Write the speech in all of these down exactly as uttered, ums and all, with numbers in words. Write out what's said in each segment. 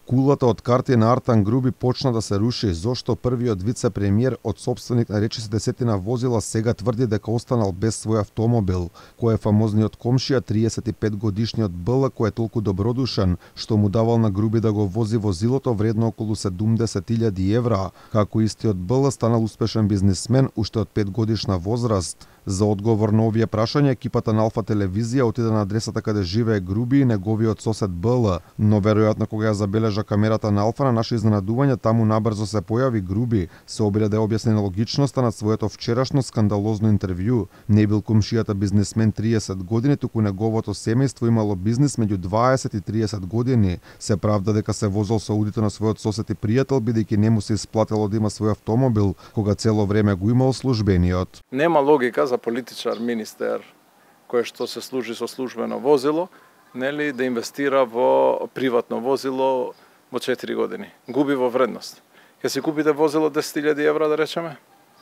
Кулата од карти на Артан Груби почна да се руши, зошто првиот вице-премиер од собственик на речиси десетина возила сега тврди дека останал без свој автомобил. Кој е фамозниот комшија, триесет и пет годишниот Б Л, кој е толку добродушен, што му давал на Груби да го вози возилото вредно околу седумдесет илјади евра, како истиот Б Л станал успешен бизнисмен уште од пет годишна возраст. За одговор на овие прашања, екипата на Алфа телевизија отиде на адресата каде живее Груби и неговиот сосед Б Л, но веројатно кога ја забележа камерата на Алфа, на наше изненадување таму набрзо се појави Груби, се обиде да ја објасни нелогичноста на своето вчерашно скандалозно интервју. Не бил комшијата бизнисмен триесет години, туку неговото семејство имало бизнис меѓу дваесет и триесет години. Се правда дека се возел со аудито на својот сосед и пријател, бидејќи не му се исплатело да има свој автомобил, кога цело време го имал службениот. Нема логика за политичар, министер, кој што се служи со службено возило, нели да инвестира во приватно возило во четири години. Губи во вредност. Ке си купите возило десет илјади евра, да речеме,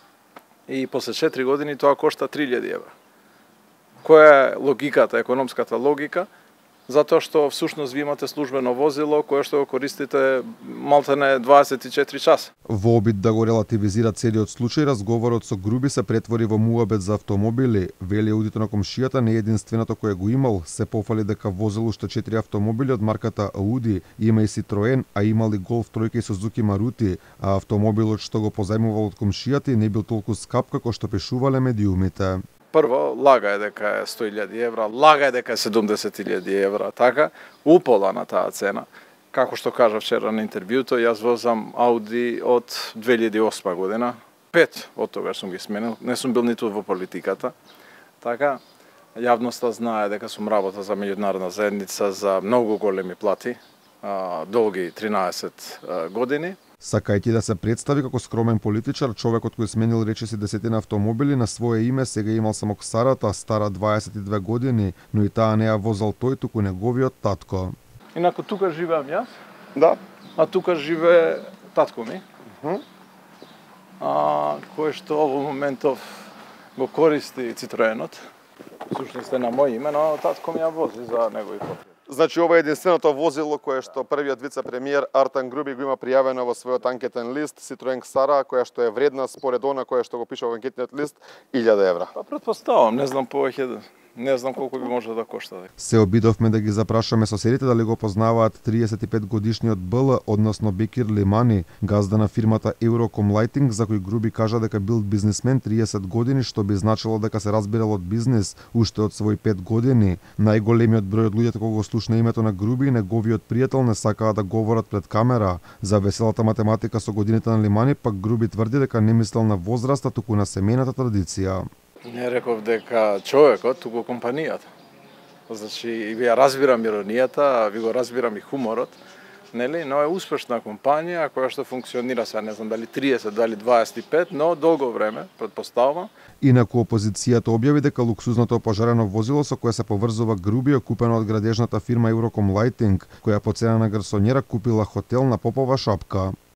и после четири години тоа кошта три илјади евра. Која е логиката, економската логика? Затоа што всушност ви имате службено возило кое што го користите малтене дваесет и четири часа. Во обид да го релативизира целиот случај, разговорот со Груби се претвори во муабет за автомобили. Вели аудито на комшијата не е единственото кое го имал, се пофали дека возел уште четири автомобили од марката Ауди, има и Ситроен, а имал и Голф тројка и Сузуки Марути, а автомобилот што го позајмувал од комшијата и не бил толку скап како што пишувале медиумите. Прво, лага е дека е сто илјади евра, лага е дека е седумдесет илјади евра, така, упола на таа цена. Како што кажа вчера на интервјуто, јас возам Ауди од две илјади и осма година, пет од тогаш сум ги сменил, не сум бил ниту во политиката, така, јавноста знае дека сум работа за меѓународна заедница за многу големи плати, долги тринаесет години. Сакајќи да се представи како скромен политичар, човекот кој сменил речиси десетина автомобили на свое име сега имал само ксарата, стара дваесет и две години, но и таа не ја возел тој, туку неговиот татко. Инаку тука живеам јас. Да. А тука живее татко ми. Uh -huh. А, кој што во моментов го користи Цитроенот. Сушност е на мој име, но татко ми ја вози за негови потреби. Значи ова е единственото возило кое што првиот вице-премиер Артан Груби го има пријавено во својот анкетен лист, Citroen Xara, која што е вредна според она која што го пише во анкетниот лист, илјада евра. Па претпоставам, не знам повеќе, не знам колку би може да кошта. Се обидовме да ги запрашаме соседите дали го познаваат триесет и пет годишниот Б Л, односно Бекир Лимани, газда на фирмата Eurocom Lighting, за кој Груби кажа дека бил бизнисмен триесет години, што би значило дека се разбирал од бизнис уште од свој пет години. Најголемиот број од луѓето кога го слушна името на Груби и неговиот пријател не сакаат да говорат пред камера. За веселата математика со годините на Лимани, пак Груби тврди дека не мислел на возраста, туку на семејната традиција. Не реков дека човекот, туку компанијата. Значи, и ви ја разбирам иронијата, ви го разбирам и хуморот, нели? Но е успешна компанија која што функционира сега, не знам дали триесет, дали дваесет и пет, но долго време, предпоставувам. Инаку опозицијата објави дека луксузното опожарено возило со кое се поврзува Груби е купено од градежната фирма Eurocom Lighting, која по цена на гарсонјера купила хотел на Попова шапка.